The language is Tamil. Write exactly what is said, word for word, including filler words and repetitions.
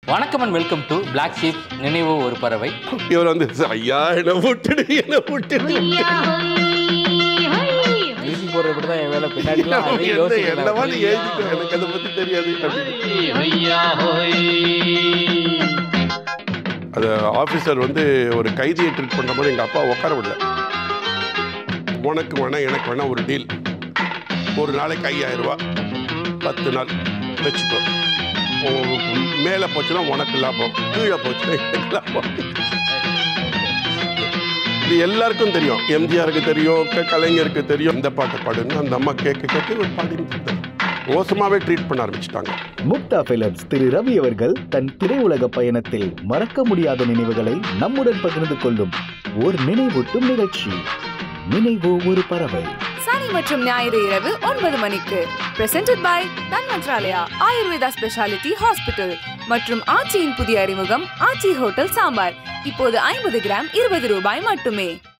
வணக்கம் and welcome to black sheep நினைவு ஒரு பறவை. இவர் வந்து ஐயா என்ன விட்டுடு என்ன விட்டுடு மியூசிக் போடுறது இப்படி தான் என் வேலை. பின்னாடி என்னவா நீ எழுதிக்கோ, எனக்கு அதை பத்தி தெரியாது. அது ஆஃபீஸர் வந்து ஒரு கைதியை ட்ரீட் பண்ணுற போது எங்கள் அப்பா உட்கார விடல. உனக்கு வேணா எனக்கு வேணா ஒரு டீல், ஒரு நாளைக்கு ஐயாயிரம் ரூபா, பத்து நாள் வச்சுக்கோ. மேலே போச்சுன்னா உனக்கு லாபம், கீழே போச்சுன்னா எனக்கு லாபம். இது எல்லாருக்கும் தெரியும், எம்ஜிஆருக்கு தெரியும், கலைஞருக்கு தெரியும். இந்த பாட்டை பாடுன்னு அந்த அம்மா கேட்க கேட்க ஒரு பாடின்னு மோசமாகவே ட்ரீட் பண்ண ஆரம்பிச்சிட்டாங்க. முக்தா பிலிம்ஸ் திரு ரவி அவர்கள் தன் திரையுலக பயணத்தில் மறக்க முடியாத நினைவுகளை நம்முடன் பகிர்ந்து கொள்ளும் ஒரு நினைவூட்டும் நிகழ்ச்சி நினைவு ஒரு பறவை. சனி மற்றும் ஞாயிறு இரவு ஒன்பது மணிக்கு presented by Dhanvantralaya Ayurveda speciality hospital மற்றும் ஆச்சியின் புதிய அறிமுகம் ஆச்சி ஹோட்டல் சாம்பார். இப்போது ஐம்பது கிராம் இருபது ரூபாய் மட்டுமே.